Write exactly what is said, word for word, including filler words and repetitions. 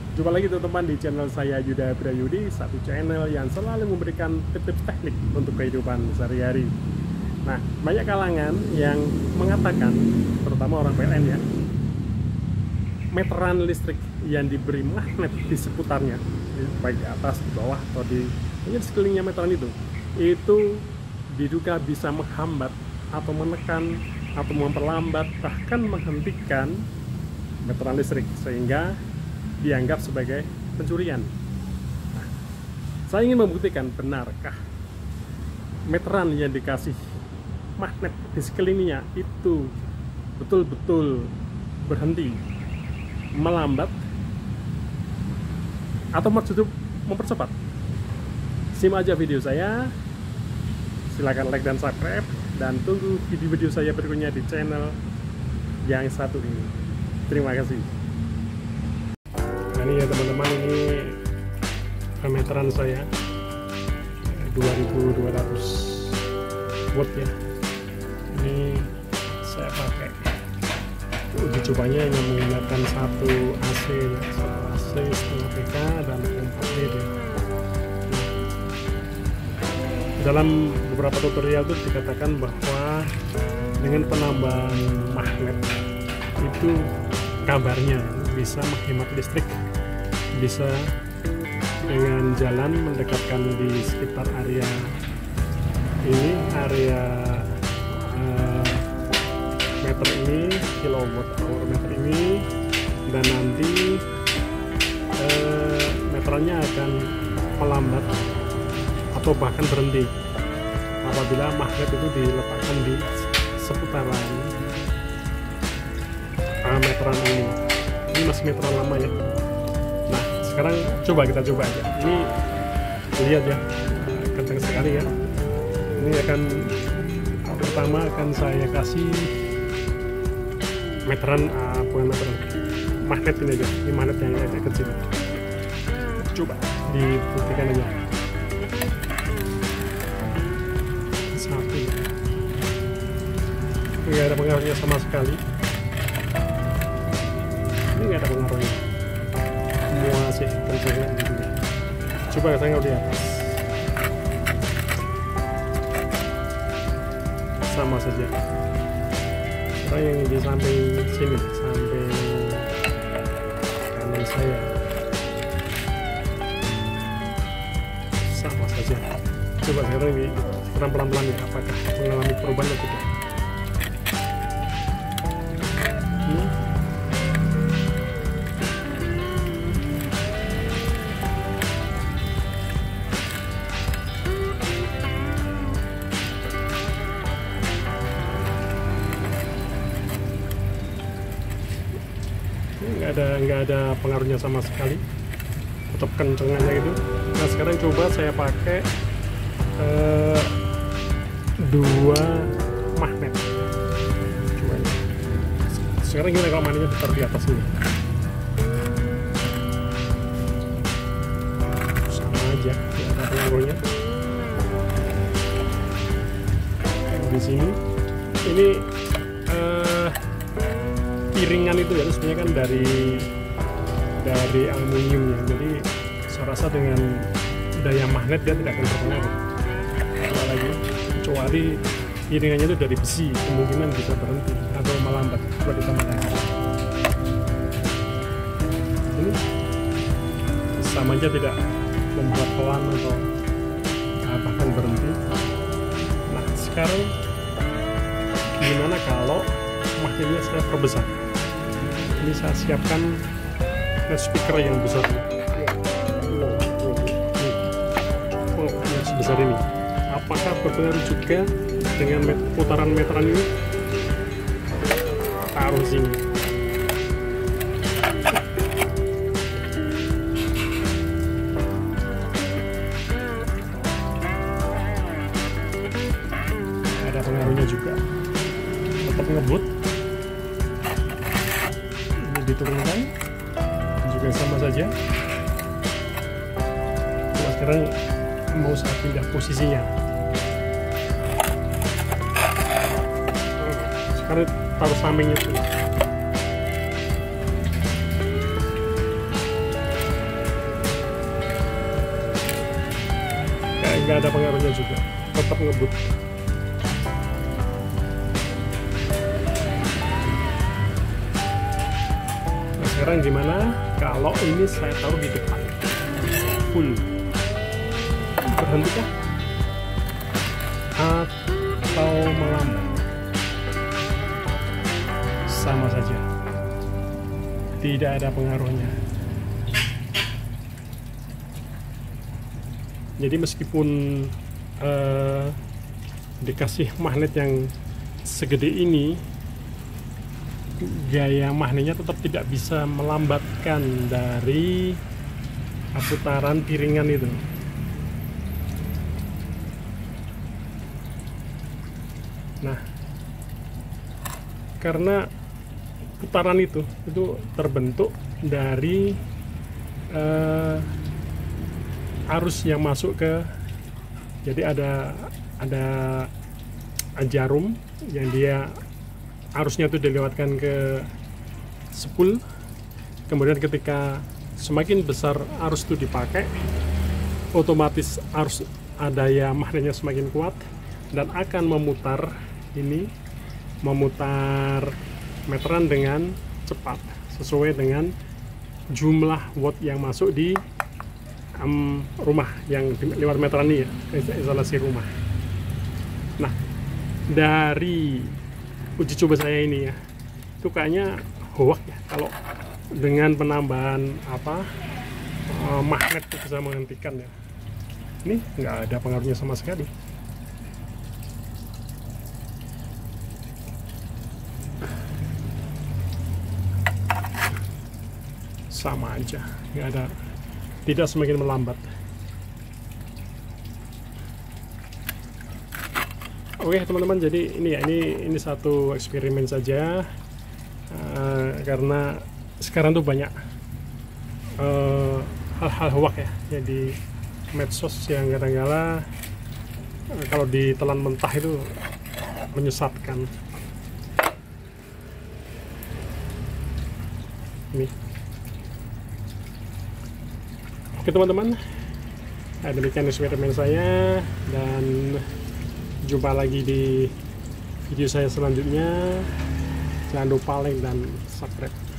Jumpa lagi teman-teman di channel saya Yuda Prayudi, satu channel yang selalu memberikan tips-tips teknik untuk kehidupan sehari-hari. Nah, banyak kalangan yang mengatakan, terutama orang P L N ya, meteran listrik yang diberi magnet di seputarnya, baik di atas, di bawah, atau di, di sekelilingnya meteran itu, itu diduga bisa menghambat atau menekan atau memperlambat bahkan menghentikan meteran listrik sehingga dianggap sebagai pencurian. Nah, saya ingin membuktikan benarkah meteran yang dikasih magnet di sekelilingnya itu betul-betul berhenti, melambat, atau maksudnya mempercepat. Simak aja video saya, silakan like dan subscribe, dan tunggu video-video saya berikutnya di channel yang satu ini. Terima kasih. Nah, ini ya teman-teman, ini meteran saya dua ribu dua ratus watt ya. Ini saya pakai uji cobanya yang menggunakan satu A C ya, satu A C setengah P K dan empat D ya. Dalam beberapa tutorial itu dikatakan bahwa dengan penambahan magnet itu kabarnya bisa menghemat listrik, bisa dengan jalan mendekatkan di sekitar area ini, area uh, meter ini, kilowatt hour meter ini, dan nanti uh, meterannya akan melambat atau bahkan berhenti apabila magnet itu diletakkan di seputaran uh, meteran ini. Ini masih meteran lama ya. Nah, sekarang coba kita coba aja. Ini lihat ya, kencang sekali ya. Ini akan pertama akan saya kasih meteran, uh, bukan meteran, magnet ini aja. Ini magnet yang agak kecil. Coba dibuktikan aja. Nggak ada pengaruhnya sama sekali. Ini nggak ada pengaruhnya, semua sih kencangnya gitu. Coba saya nggak di atas, sama saja. Sekarang yang di samping sini, samping kanan saya, sama saja. Coba sekarang ini sekarang pelan-pelan ya, apakah mengalami perubahan atau tidak. Nggak ada nggak ada pengaruhnya sama sekali, tetap kencengannya gitu. Nah, sekarang coba saya pakai eh, dua magnet. Coba ini. Sekarang gimana kalau magnetnya ditaruh di atas ini? Sama aja, nggak ada pengaruhnya. Di sini, ini eh, piringan itu ya, sebenarnya kan dari dari aluminium ya, jadi saya rasa dengan daya magnet dia tidak akan berpengaruh. Apalagi kecuali piringannya itu dari besi, kemungkinan bisa berhenti atau melambat. Coba ditambah lagi. Ini sama aja tidak membuat pelan atau bahkan berhenti. Nah, sekarang gimana kalau magnetnya saya perbesar? Ini saya siapkan speaker yang besar, oh, yang sebesar ini. Apakah berpengaruh juga dengan met putaran meteran ini? Taruh sini. Ada pengaruhnya juga. Tetap ngebut. Diturunkan juga sama saja. Nah, sekarang mau saya pindah posisinya. Sekarang taruh sampingnya tuh. nggak ada pengaruhnya juga, tetap ngebut. Nah, sekarang gimana kalau ini saya taruh di depan full, berhenti kah atau melambat? Sama saja, tidak ada pengaruhnya. Jadi meskipun uh, dikasih magnet yang segede ini, gaya magnetnya tetap tidak bisa melambatkan dari putaran piringan itu. Nah, karena putaran itu itu terbentuk dari uh, arus yang masuk ke, jadi ada ada jarum yang dia arusnya itu dilewatkan ke spool, kemudian ketika semakin besar arus itu dipakai, otomatis arus daya magnetnya semakin kuat dan akan memutar ini, memutar meteran dengan cepat sesuai dengan jumlah watt yang masuk di um, rumah yang lewat meteran ini ya, instalasi rumah. Nah, dari uji coba saya ini ya, itu kayaknya hoak ya kalau dengan penambahan apa uh, magnet itu bisa menghentikan ya. Ini nggak ada pengaruhnya sama sekali. Sama aja, nggak ada, tidak semakin melambat. Oke teman-teman, jadi ini ya, ini ini satu eksperimen saja, uh, karena sekarang tuh banyak hal-hal uh, hoak ya, jadi medsos yang kadang-kala uh, kalau ditelan mentah itu menyesatkan. Ini. Oke teman-teman, nah, demikian eksperimen saya, dan jumpa lagi di video saya selanjutnya. Jangan lupa like dan subscribe.